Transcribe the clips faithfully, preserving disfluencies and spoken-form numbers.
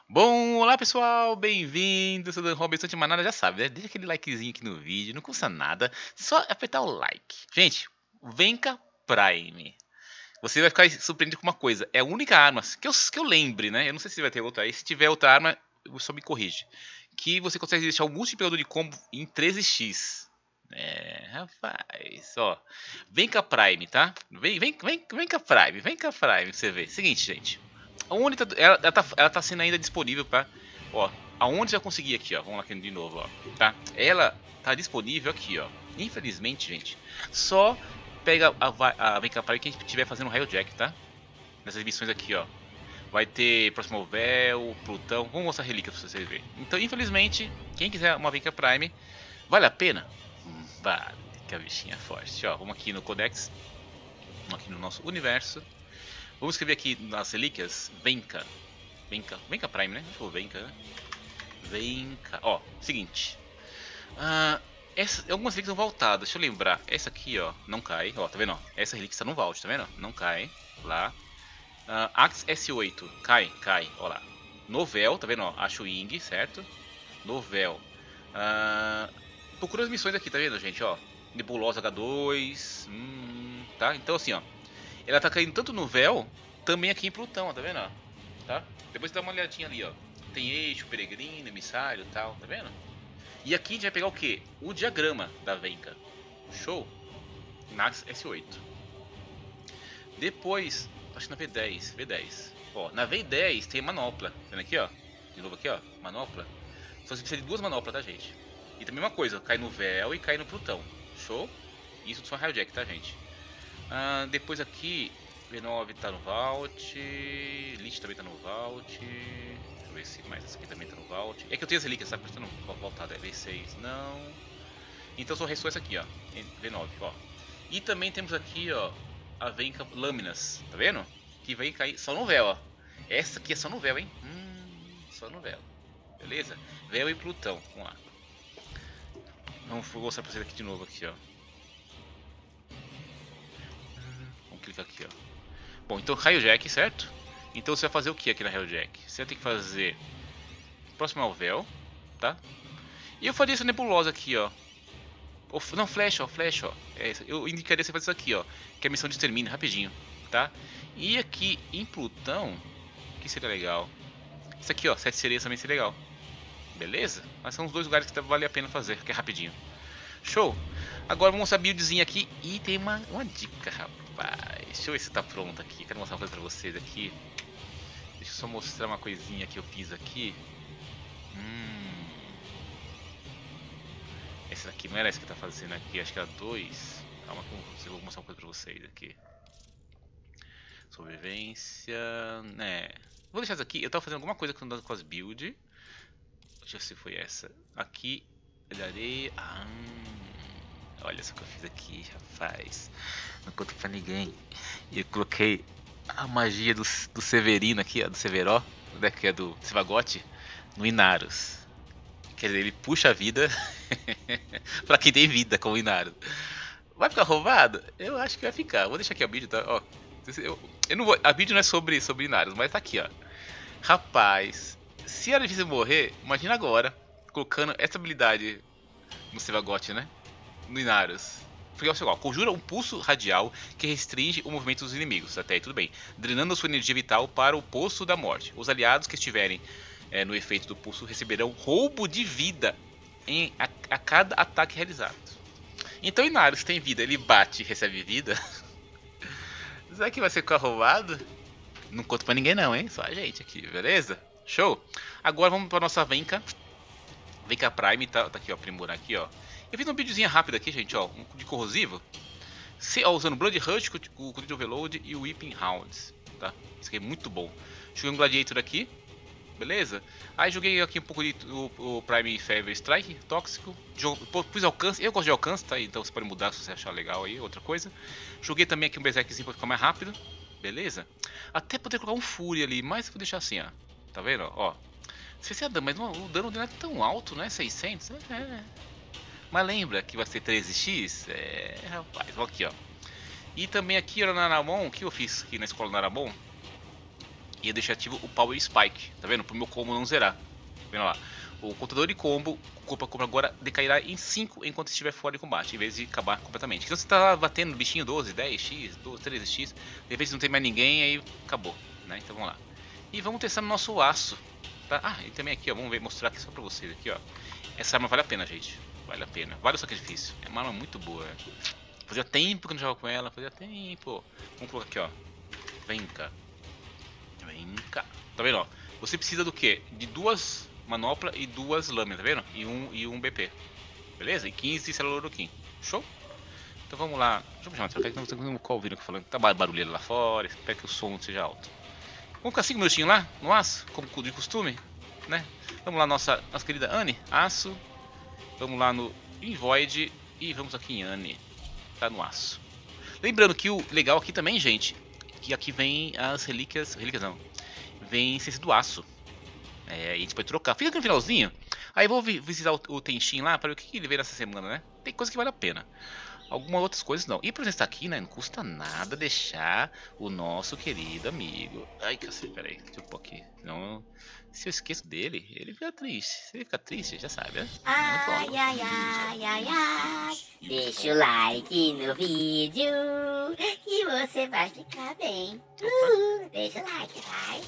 Bom, olá pessoal, bem-vindos, eu sou o Robson de Manada, já sabe, né? Deixa aquele likezinho aqui no vídeo, não custa nada, só apertar o like. Gente, Venka Prime, você vai ficar surpreendido com uma coisa, é a única arma, que eu, que eu lembre, né? Eu não sei se vai ter outra aí, se tiver outra arma, só me corrige. Que você consegue deixar o multiplicador de combo em treze x. É, rapaz, ó. Venka Prime, tá? Vem, vem, vem, Venka Prime, Venka Prime, você vê. Seguinte, gente. Aonde tá, ela, ela, tá, ela tá sendo ainda disponível pra. Ó, aonde já consegui aqui, ó. Vamos lá aqui de novo, ó. Tá? Ela tá disponível aqui, ó. Infelizmente, gente, só pega a, a Venka Prime quem estiver fazendo Railjack, tá? Nessas missões aqui, ó. Vai ter Próximo Véu, Plutão. Vamos mostrar relíquias pra vocês verem. Então, infelizmente, quem quiser uma Venka Prime, vale a pena? Hum, vale, que a bichinha é forte. Ó, vamos aqui no Codex. Vamos aqui no nosso universo. Vamos escrever aqui nas relíquias Venka. Venka, Venka Prime, né? Acho que Venka, né? Venka. Ó, seguinte. Uh, essa, algumas relíquias estão voltadas. Deixa eu lembrar. Essa aqui, ó, não cai. Ó, tá vendo? Ó? Essa relíquia está no vault, tá vendo? Não cai. Lá. Uh, Axe S oito. Cai, cai. Ó lá. Novel, tá vendo? Ó? Acho Wing, certo? Novel. Uh, procura as missões aqui, tá vendo, gente? Ó. Nebulosa H dois. Hum, tá? Então, assim, ó. Ela tá caindo tanto no véu, também aqui em Plutão, ó, tá vendo? Ó? Tá? Depois dá uma olhadinha ali, ó. Tem eixo, peregrino, emissário e tal, tá vendo? E aqui a gente vai pegar o que? O diagrama da Venka. Show? Nax S oito. Depois, acho que na V dez. V dez. Ó, na V dez tem manopla. Tá vendo aqui, ó? De novo aqui, ó. Manopla. Só você precisa de duas manoplas, tá, gente? E também uma coisa, cai no véu e cai no Plutão. Show? Isso só Railjack, tá, gente? Ah, depois aqui, V nove tá no Vault, Lich também tá no Vault, deixa eu ver se mais essa aqui também tá no Vault. É que eu tenho as relíquias, sabe? Por isso não voltada, é V seis, não. Então só restou essa aqui, ó, V nove, ó. E também temos aqui, ó, a Venka Lâminas, tá vendo? Que vai cair só no véu, ó. Essa aqui é só no véu, hein? Hum, só no véu. Beleza? Véu e Plutão, vamos lá. Vamos mostrar pra vocês aqui de novo, aqui, ó. Clica aqui, ó. Bom, então Railjack, certo? Então você vai fazer o que aqui na Railjack? Você vai ter que fazer próximo ao véu, tá? E eu faria essa nebulosa aqui, ó. Ou, não, flecha, ó, flecha, ó. É, eu indicaria você fazer isso aqui, ó. Que é a missão de extermínio, rapidinho, tá? E aqui em Plutão, que seria legal? Isso aqui, ó, sete sereias também seria legal. Beleza? Mas são os dois lugares que vale a pena fazer, que é rapidinho. Show! Agora vamos mostrar a buildzinha aqui e tem uma, uma dica, rapaz. Deixa eu ver se tá pronto aqui. Quero mostrar uma coisa pra vocês aqui. Deixa eu só mostrar uma coisinha que eu fiz aqui. Hum. Essa daqui não era essa que tá fazendo aqui, acho que era dois. Calma que eu vou mostrar uma coisa pra vocês aqui. Sobrevivência. Né. Vou deixar isso aqui. Eu tava fazendo alguma coisa com as builds. Deixa eu ver se foi essa. Aqui. Olharei. Ah. Olha só o que eu fiz aqui, rapaz. Não conto pra ninguém. E eu coloquei a magia do, do Severino aqui, ó, do Severo, né, que é do Sivagote, no Inarus. Quer dizer, ele puxa a vida pra quem tem vida com o Inarus. Vai ficar roubado? Eu acho que vai ficar. Vou deixar aqui a vídeo, tá? Ó, eu, eu não vou, a vídeo não é sobre, sobre Inarus, mas tá aqui, ó. Rapaz, se era difícil morrer, imagina agora, colocando essa habilidade no Sivagote, né? No Inarus. Porque olha só, conjura um pulso radial que restringe o movimento dos inimigos. Até aí tudo bem. Drenando a sua energia vital para o Poço da Morte. Os aliados que estiverem é, no efeito do pulso receberão roubo de vida em, a, a cada ataque realizado. Então Inarus tem vida, ele bate e recebe vida. Será que vai ser roubado? Não conto pra ninguém não, hein? Só a gente aqui, beleza? Show! Agora vamos pra nossa Venka. Venka Prime, tá, tá aqui, ó, aprimorar aqui, ó. Eu fiz um videozinho rápido aqui, gente, ó, de corrosivo. Se, ó, usando Blood Rush, o Cudit Overload e o Whipping Rounds, tá? Isso aqui é muito bom. Joguei um Gladiator aqui, beleza? Aí joguei aqui um pouco de o, o Prime Fever Strike, tóxico. Jogo, pus alcance, eu gosto de alcance, tá? Então você pode mudar se você achar legal aí, outra coisa. Joguei também aqui um Berserkzinho pra ficar mais rápido, beleza? Até poder colocar um Fury ali, mas vou deixar assim, ó. Tá vendo, ó? Se você é dano, mas não, o dano dele não é tão alto, né? seiscentos, é... Mas lembra que vai ser treze x? É, rapaz, vamos aqui, ó. E também aqui no Naramon, o que eu fiz aqui na escola Naramon? E eu deixei ativo o Power Spike, tá vendo? Pro meu combo não zerar. Tá vendo lá? O contador de combo, o combo agora decairá em cinco enquanto estiver fora de combate, em vez de acabar completamente. Então você tá batendo no bichinho doze, dez x, doze, treze x, de repente não tem mais ninguém, aí acabou, né? Então vamos lá. E vamos testar no nosso aço, tá? Ah, e também aqui, ó, vamos ver, mostrar aqui só pra vocês aqui, ó. Essa arma vale a pena, gente. Vale a pena. Vale o sacrifício. É uma arma muito boa. Né? Fazia tempo que eu não jogava com ela, fazia tempo. Vamos colocar aqui, ó. Vem cá. Vem cá. Tá vendo, ó? Você precisa do quê? De duas manopla e duas lâminas, tá vendo? E um, e um B P. Beleza? E quinze celuloroquim. Show? Então vamos lá. Deixa eu me chamar, será que não tem qual ouvindo aqui falando? Tá barulheiro lá fora, espero que o som seja alto. Vamos ficar cinco minutinhos lá, no aço, como de costume, né? Vamos lá, nossa, nossa querida Anne, aço. Vamos lá no Invoid e vamos aqui em Anne. Tá no aço. Lembrando que o legal aqui também, gente, que aqui vem as relíquias, relíquias não, vem ciência do aço. É, a gente pode trocar. Fica aqui no finalzinho. Aí eu vou visitar o, o Tenshin lá para ver o que, que ele veio nessa semana, né? Tem coisa que vale a pena. Algumas outras coisas não. E por exemplo, estar aqui, né? Não custa nada deixar o nosso querido amigo. Ai, cacete, peraí. Deixa eu pôr aqui. Senão, se eu esqueço dele, ele fica triste. Se ele fica triste, já sabe, né? Ai, ai, ai, ai, ai. Deixa o like no vídeo e você vai ficar bem. Uh, deixa o like, vai.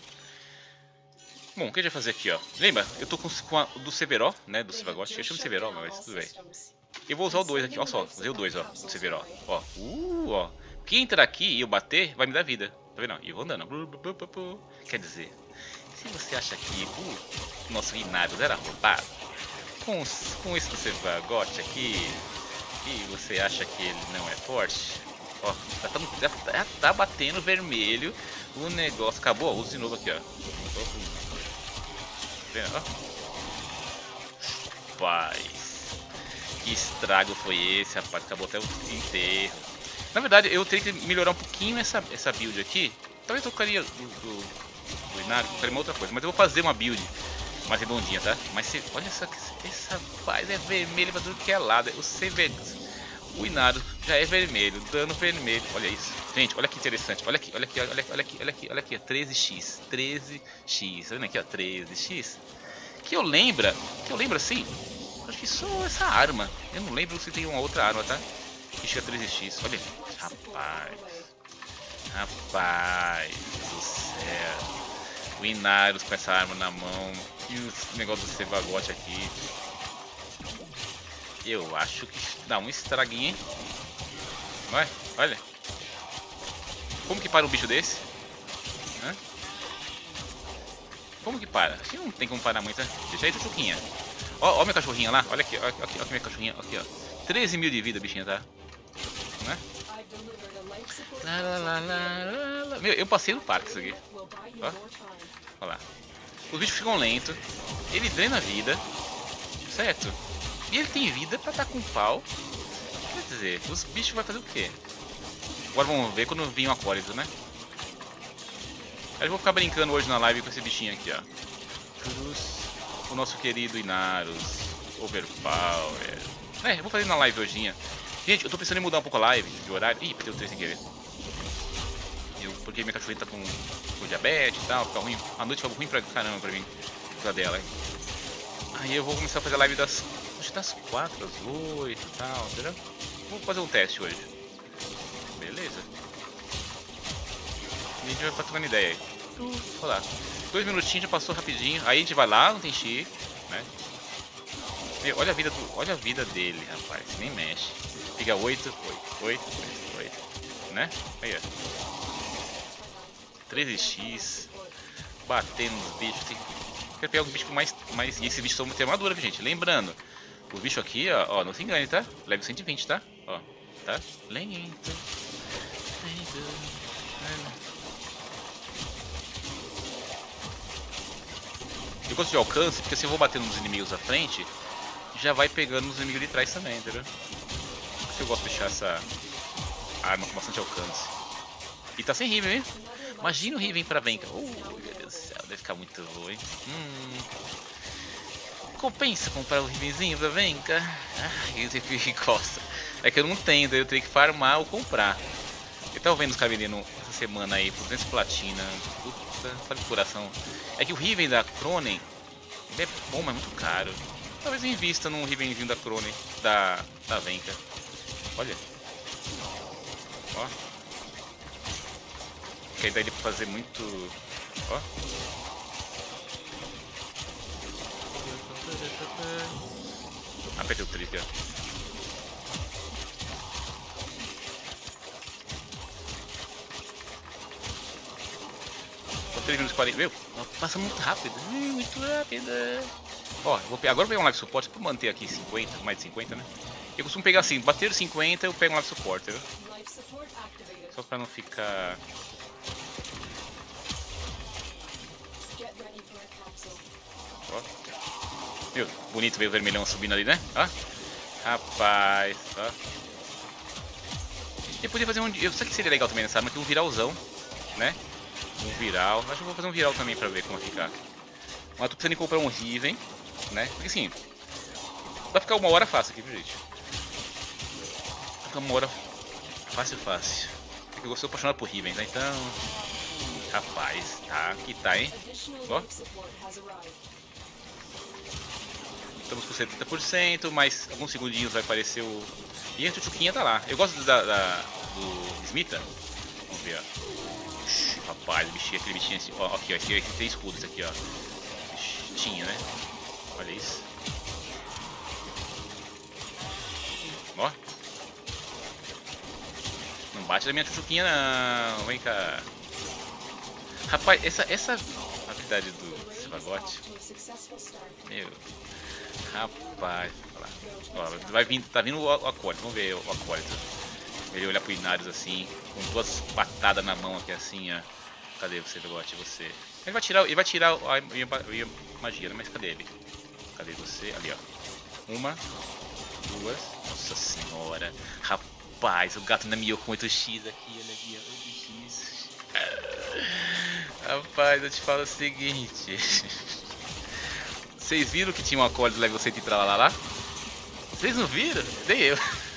Bom, o que a gente vai fazer aqui, ó? Lembra? Eu tô com, com a do Severo, né? Do Sevagote. Eu chamo de Severo, mas tudo bem. Eu vou usar o dois aqui, ó só. Usei o dois, ó. Do Severo, ó. Uh, ó. Quem entrar aqui e eu bater, vai me dar vida. Tá vendo? E eu vou andando. Quer dizer, se você acha que o nosso Inaros era roubado, com, com esse do Sevagote aqui, e você acha que ele não é forte, ó, já tá, já, já tá batendo vermelho o negócio. Acabou, ó, usa de novo aqui, ó. Rapaz, que estrago foi esse, rapaz? Acabou até o enterro. Na verdade, eu teria que melhorar um pouquinho essa, essa build aqui. Talvez eu tocaria do, do, do Inaros, tocaria uma outra coisa. Mas eu vou fazer uma build mais redondinha, tá? Mas se, olha só que essa rapaz é vermelho pra tudo que é lado. O C V, o Inaros já é vermelho, dano vermelho. Olha isso. Gente, olha que interessante. Olha aqui, olha aqui, olha aqui, olha aqui, olha aqui, olha aqui, treze x, treze x. Tá vendo aqui, ó, treze x. Que eu lembra, que eu lembro assim, acho que só essa arma. Eu não lembro se tem uma outra arma, tá? Que chega treze x. Olha, rapaz. Rapaz do céu. O Inaros com essa arma na mão e o negócio do Sevagote aqui. Eu acho que dá um estraguinho, hein? Vai, olha. Como que para um bicho desse? Hã? Como que para? Acho que não tem como parar muito, né? Deixa aí, Chuchuquinha. Ó, ó minha cachorrinha lá. Olha aqui, ó, aqui, ó, minha cachorrinha. Aqui, ó. treze mil de vida, bichinha, tá? Né? Lá, lá, lá, lá, lá. Meu, eu passei no parque isso aqui. Ó. Olha lá. Os bichos ficam lentos. Ele drena a vida. Certo? E ele tem vida pra estar com pau. Quer dizer, os bichos vão fazer o quê? Agora vamos ver quando vir o acólito, né? Eu vou ficar brincando hoje na live com esse bichinho aqui, ó. O nosso querido Inaros. Overpower. É, eu vou fazer na live hojinha. Gente, eu tô pensando em mudar um pouco a live de horário. Ih, perdeu três sem querer. Eu, porque minha cachorrinha tá com, com diabetes e tal, fica ruim. A noite fica ruim pra caramba pra mim. Pra dela, hein? Aí eu vou começar a fazer a live das, acho que das quatro às oito e tal, entendeu? Vou fazer um teste hoje. Beleza? E a gente vai trocando ideia aí. Olha lá. Dois minutinhos, já passou rapidinho. Aí a gente vai lá, não tem chi, né? Meu, olha a vida do, olha a vida dele, rapaz. Nem mexe. Fica oito, oito, oito, oito, oito. Né? Aí, ó. treze x. Batendo nos bichos. Tem... Quero pegar um bicho com mais, mais... E esse bicho só tem armadura, gente. Lembrando. O bicho aqui, ó, ó, não se engane, tá? Level cento e vinte, tá? Ó, tá? Lento. Eu gosto de alcance, porque se eu vou bater nos inimigos da frente, já vai pegando nos inimigos de trás também, entendeu? Por isso eu gosto de deixar essa arma com bastante alcance. E tá sem Riven, hein? Imagina o Riven pra Venka. Uh, meu Deus do céu, deve ficar muito bom, hein? Hum. Compensa comprar o Rivenzinho pra Venka? Ah, eu sempre que gosta. É que eu não tenho, daí eu teria que farmar ou comprar. Eu tava vendo os caras vendendo essa semana aí por duzentos platina. gosta, sabe, coração. É que o Riven da Cronen, ele é bom, mas muito caro. Talvez eu invista num Rivenzinho da Cronen, da, da Venka. Olha. Ó. Que aí dá ele pra fazer muito... Ó. Apertei o trip, ó. três minutos e quarenta. Meu, passa muito rápido. Muito rápido. Ó, vou pegar, agora eu vou pegar um live suporte pra manter aqui cinquenta, mais de cinquenta, né? Eu costumo pegar assim, bater cinquenta eu pego um live suporte, viu? Só pra não ficar... Ó. Meu, bonito ver o vermelhão subindo ali, né? Ó. Rapaz, ó. Eu podia fazer um... Eu sei que seria legal também nessa arma, que um viralzão, né? Um viral. Acho que eu vou fazer um viral também pra ver como vai ficar. Mas tô precisando comprar um Riven, né? Porque assim, vai ficar uma hora fácil aqui, viu, gente? Vai ficar uma hora fácil, fácil. Porque eu sou apaixonado por Riven, tá? Então... Rapaz, tá, aqui tá, hein? Ó. Estamos com setenta por cento, mas alguns segundinhos vai aparecer o... E a Chuchuquinha tá lá. Eu gosto da, da, do Smita. Vamos ver, ó. Rapaz, bichinho, aquele bichinho assim, ó, aqui, ó, esse, esse tem escudo, esse aqui, ó. Tinha, né? Olha isso. Ó. Não bate na minha chuchuquinha, não. Vem cá. Rapaz, essa, essa habilidade do Sevagote. Meu. Rapaz. Ó, vai vir, tá vindo o acólito. Vamos ver o acólito. Ele olhar pro Inarius assim, com duas patadas na mão aqui assim, ó. Cadê você, Sevagote? Você. Ele vai tirar, ele vai tirar a, a, a magia, né? Mas cadê ele? Cadê você? Ali, ó. Uma, duas. Nossa senhora. Rapaz, o gato ainda miou com oito x aqui. Olha aqui, ó. oito x. Rapaz, eu te falo o seguinte. Vocês viram que tinha um acólito level cem e tralala lá? Vocês não viram? Nem eu.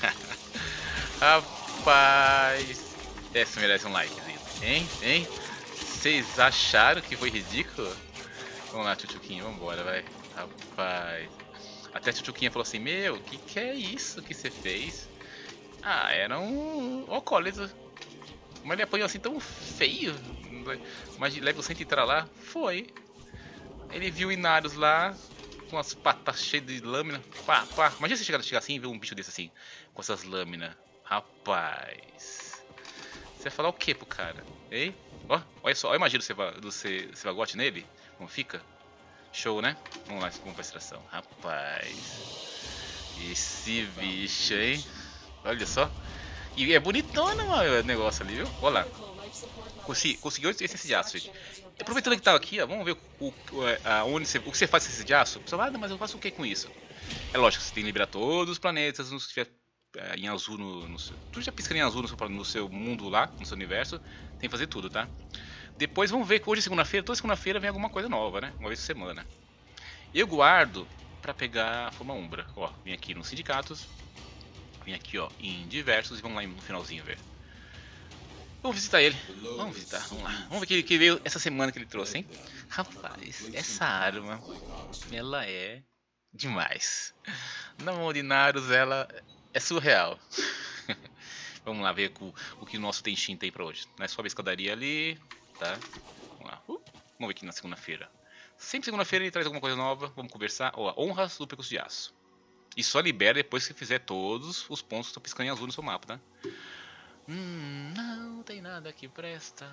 Rapaz. Essa merece um like, hein? Hein? Vocês acharam que foi ridículo? Vamos lá, Chuchuquinha, vambora, vai. Rapaz. Até a Chuchuquinha falou assim, meu, que que é isso que você fez? Ah, era um alcoólito. Mas ele apanhou assim tão feio. Mas level cem e lá, foi. Ele viu o Inarius lá, com as patas cheias de lâmina. Pá, pá. Imagina você chegar, chegar assim e ver um bicho desse assim, com essas lâminas. Rapaz. Você vai falar o que pro cara? Ei? Ó, olha só, olha a magia do, do Sevagote nele. Como fica? Show, né? Vamos lá, vamos pra extração. Rapaz. Esse bicho, hein? Olha só. E é bonitona o negócio ali, viu? Olha lá. Consegui, conseguiu esse essência de aço, gente. Aproveitando que tá aqui, ó, vamos ver o, o, a, onde você, o que você faz com essência de aço. Pessoal, ah, mas eu faço o que com isso? É lógico, você tem que liberar todos os planetas, se tiver é, em azul no, no seu... Tu já pisca em azul no seu, no seu mundo lá, no seu universo. Tem que fazer tudo, tá? Depois vamos ver que hoje é segunda-feira, toda segunda-feira vem alguma coisa nova, né? Uma vez por semana. Eu guardo pra pegar a forma Umbra. Ó, vem aqui nos sindicatos. Vem aqui, ó, em diversos e vamos lá no finalzinho ver. Vamos visitar ele. Vamos visitar, vamos lá. Vamos ver o que, que veio essa semana que ele trouxe, hein? Rapaz, essa arma, ela é demais. Na mão de Naros, ela é surreal. Vamos lá ver o, o que o nosso Tenshin tem pra hoje. Não é só a escadaria ali, tá? Vamos lá. Uh, vamos ver aqui na segunda-feira. Sempre segunda-feira ele traz alguma coisa nova. Vamos conversar. Ó, honras do Percurso de Aço. E só libera depois que fizer todos os pontos que estão piscando em azul no seu mapa, tá? Hum, não tem nada que presta.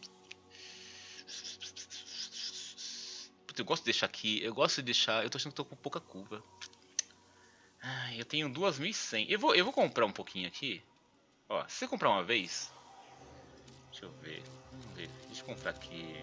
Eu gosto de deixar aqui. Eu gosto de deixar. Eu tô achando que tô com pouca curva. Ai, eu tenho duas mil e cem. Eu vou, eu vou comprar um pouquinho aqui. Ó, se você comprar uma vez. Deixa eu ver. Vamos ver. Deixa eu comprar aqui.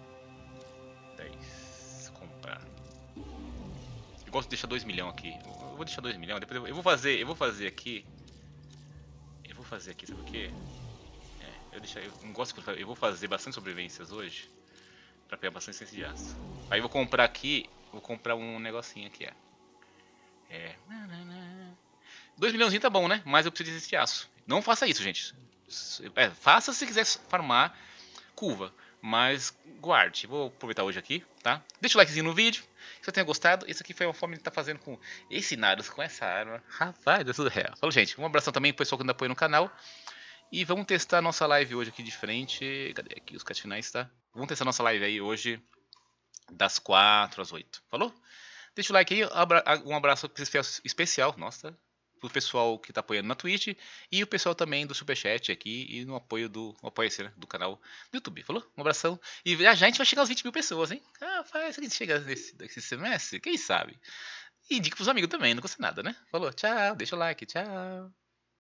dez. Comprar. Eu gosto de deixar dois milhões aqui. Eu vou deixar dois milhões. Depois eu, eu vou fazer. Eu vou fazer aqui. Eu vou fazer aqui, sabe o que? É, eu, deixar, eu não gosto de. Eu vou fazer bastante sobrevivências hoje. Pra pegar bastante essência de aço. Aí eu vou comprar aqui. Vou comprar um negocinho aqui, ó. É. dois milhões tá bom, né? Mas eu preciso de essência de aço. Não faça isso, gente. É, faça se quiser farmar curva. Mas guarde, vou aproveitar hoje aqui, tá? Deixa o likezinho no vídeo, se você tenha gostado. Isso aqui foi uma forma de estar tá fazendo com esse Naruto, com essa arma. Rapaz, é tudo real. Falou, gente, um abração também pro pessoal que ainda apoia no canal. E vamos testar a nossa live hoje aqui de frente. Cadê aqui os cat finais, tá? Vamos testar a nossa live aí hoje, das quatro às oito. Falou? Deixa o like aí, um abraço especial, nossa, pro pessoal que tá apoiando na Twitch e o pessoal também do Superchat aqui e no apoio do apoio né, do canal do YouTube, falou? Um abração. E já já a gente vai chegar aos vinte mil pessoas, hein? Ah, faz, a gente chega nesse, nesse semestre, quem sabe? E indica pros amigos também, não custa nada, né? Falou, tchau, deixa o like, tchau.